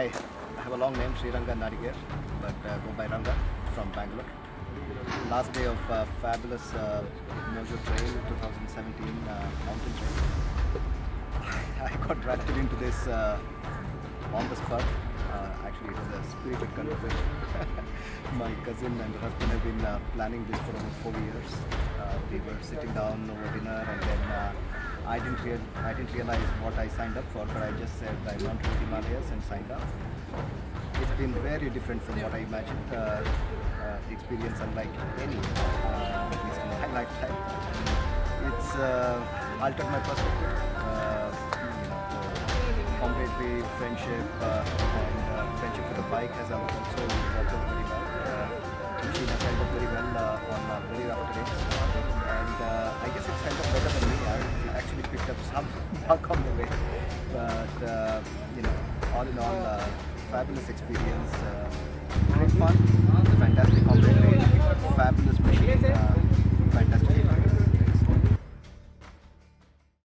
Hi, I have a long name, Sriranga Nadiger, but go by Ranga from Bengaluru. Last day of fabulous Mojo trail 2017 mountain trail. I got drafted into this on the spot. Actually, it was a spirited conversation. My cousin and husband have been planning this for over 4 years. We were sitting down over dinner, and then I didn't realize what I signed up for, but I just said I want to the Himalayas and signed up. It's been very different from what I imagined. Experience unlike any, at least in my lifetime. It's altered my perspective. Camaraderie, friendship, and friendship with the bike has also worked out very well. She has held up very well on very rough terrains, and I guess it's held up better than me. I actually picked up some luck on the way, but all in all, fabulous experience, great fun.